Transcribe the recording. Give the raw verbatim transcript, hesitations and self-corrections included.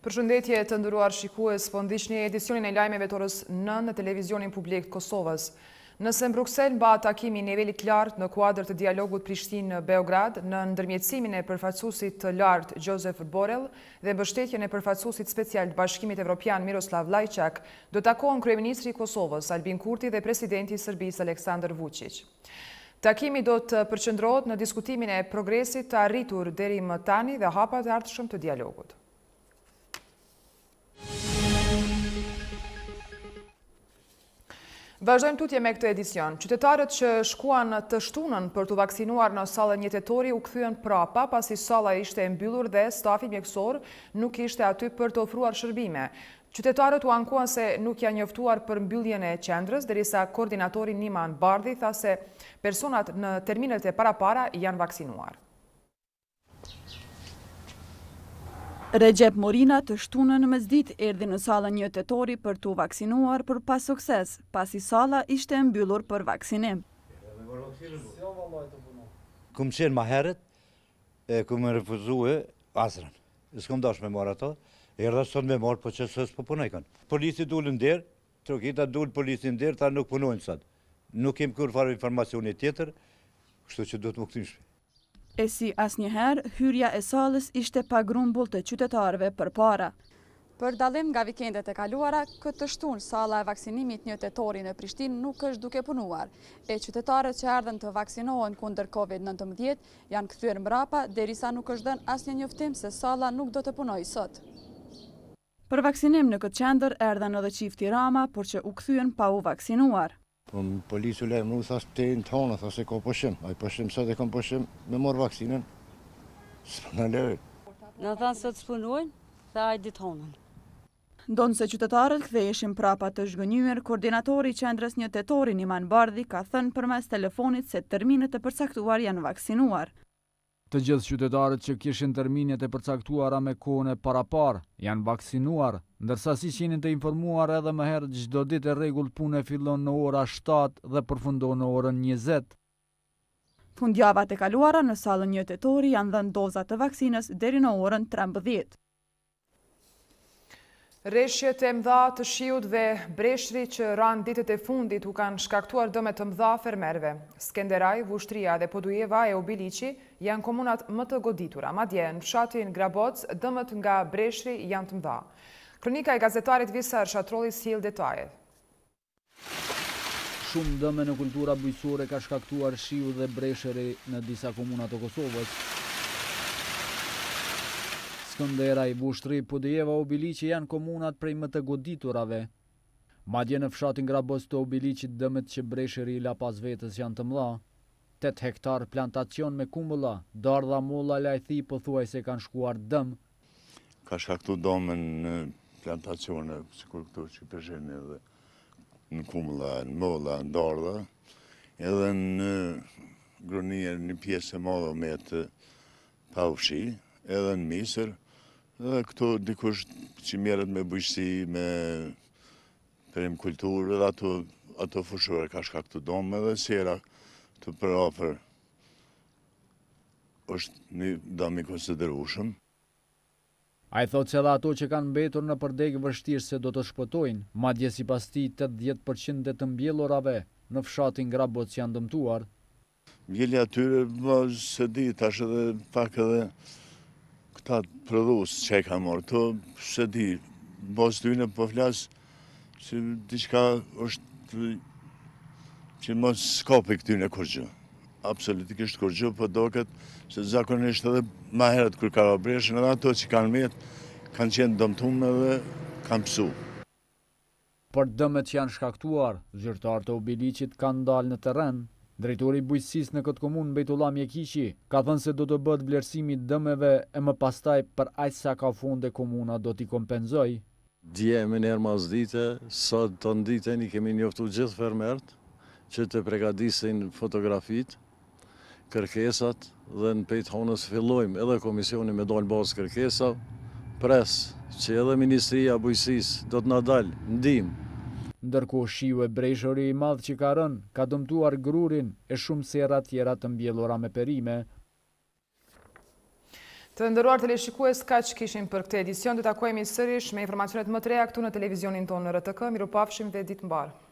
Përshëndetje të nderuar shikues, po ndiqni edicionin e lajmeve të orës nëntë në televizionin publik të Kosovës. Nëse në Bruksel mbahet takimi i nivelit lartë në kuadër të dialogut Prishtinë-Beograd në ndërmjetësimin e përfaqësuesit të lartë Joseph Borrell dhe mbështetjen e përfaqësuesit special të Bashkimit Evropian Miroslav Lajçak, do takohen kryeministri i Kosovës Albin Kurti dhe presidenti i Serbisë Aleksandar Vučić. Takimi do të përqendrohet në diskutimin e progresit të arritur deri më tani dhe hapat e ardhshëm të dialogut. Vazhdojmë tutje me këtë edicion. Qytetarët që shkuan të shtunën për të vaksinuar në sallën një tetori u kthyen prapa pasi salla ishte e mbyllur dhe stafi mjekësor nuk ishte aty për të ofruar shërbime. Qytetarët u ankuan se nuk janë njoftuar për mbylljen e qendrës, derisa koordinatori Niman Bardhi tha se personat në terminet e parapara janë vaksinuar. Recep Morina të shtunën në mesditë erdhi në sallën një tetori për të vaksinuar për pas sukses, pasi salla ishte mbyllur për vaksinim. Kum qenë ma herët, e kum refuzue asrën. S'kom dash me marrë ato, erdha sot me marrë, po që sës po punojkan. Polisi dulën derë, trokita dulë polisi në derë, ta nuk punojnë sot. Nuk kem kur farë informacioni tjetër, kështu që do të më këtim shpe. E si asnjëherë, hyrja e sallës ishte pa grumbull të qytetarëve përpara. Për dallim nga vikendet e kaluara, këtë shtunë salla e vaksinimit një tetori në Prishtinë nuk është duke punuar, e qytetarët që ardhen të vaksinohen kundër kovid nëntëmbëdhjetë janë kthyer mbrapa derisa nuk është dhënë asnjë njoftim se salla nuk do të punojë sot. Për vaksinim në këtë qendër erdhen edhe çifti Rama, por që u kthyen pa u vaksinuar. Po polisu lejmë, nuk thash të në tonë, thash se ka pëshim. Aj pëshim, sot e kam pëshim me morë vaksinën. Së në lejë. Në thanë sot s'punojnë, dhe ajdi tonën. Ndonë se qytetarët ktheheshin prapa të zhgënjyer, koordinatori i qendrës një tetori Niman Bardhi ka thënë përmes telefonit se terminet e përcaktuar janë vaksinuar. Të gjithë qytetarët që kishin terminet e përcaktuara me kohën e parapar janë vaksinuar, ndërsa si qenin të informuar edhe më herët çdo ditë e rregull pune fillon në ora shtatë dhe përfundon në orën njëzet. Fundjavat e kaluara në sallën një tetori janë dhënë doza të vaksinës deri në orën trembëdhjetë. Rreshjet e mëdha të shiut dhe breshri që ranë ditët e fundit u kanë shkaktuar dëme të mëdha fermerëve. Skenderaj, Vushtria dhe Podujeva e Obiliqi janë komunat më të goditura. Madje në fshatin Graboc, dëmët nga breshri janë të mëdha. Kronika e gazetarit Visar Shatrolli sjell detajet. Shumë dëme në kultura bujqësore ka shkaktuar shiu dhe breshri në disa komuna të Kosovës. Skenderaj, Vushtri, Podujeva, Obiliqi janë komunat prej më të goditurave. Madje në fshatin Graboc të Obiliqit dëmet që breshri i la pas vetës janë të mëdha. tetë hektar plantacion me kumbulla, dardha molla lajthi pothuajse kanë shkuar dëm. Ka shkaktu dëmën në plantacione, sikur këtu që përsheni edhe në kumbulla, në molla, në dardha, edhe në gronier një pjesë e madhe me të paushi, edhe në misër, dhe këto dikush që merret me bujqësi, me perikulturë, edhe ato, ato fushore ka shkaktu dëmë edhe sera të përafër është një dëm i konsiderueshëm. Ai thotë se edhe ato që kanë mbetur në përdegë vështirë se do të shpëtojnë, madje sipas tij tetëdhjetë përqind të mbjellurave në fshatin Graboc janë dëmtuar. Mbjellja atyre se di tash edhe pak edhe këta prodhues që e ka marrë, to se di, bas tyne po flasë që diçka është që mos s'kapi këtyne kur gjë. Absolutikisht kur gjë, po doket se zakonisht edhe ma herët kur ka breshën, edhe ato që kanë metë, kanë qenë dëmtume dhe kanë pësu. Për dëmet që janë shkaktuar, zyrtarët e Obiliqit kanë dalë në terren. Drejtori i bujqësisë në këtë komunë Bejtullah Mjekiqi ka thënë se do të bëhet vlerësimi i dëmeve e më pastaj për aq sa ka fonde komuna do t'i kompenzoj. Dje me njerë mas dite, sot të nditen i kemi njoftu gjithë fermerët që të pregadisin fotografit, kërkesat dhe në pejtë honës fillojmë edhe komisioni me dalë bazë kërkesa, pres që edhe Ministria Bujqësisë do të na dalë ndihmë. Ndërkohë shiu e breshëri i madh që ka rënë ka dëmtuar grurin e shumë sera tjera të mbjellura me perime. Të nderuar teleshikues, kaq kishim për këtë edicion. Do të takojmë sërish me informacionet më të reja këtu në televizionin tonë në R T K. Mirupafshim dhe ditë mbarë.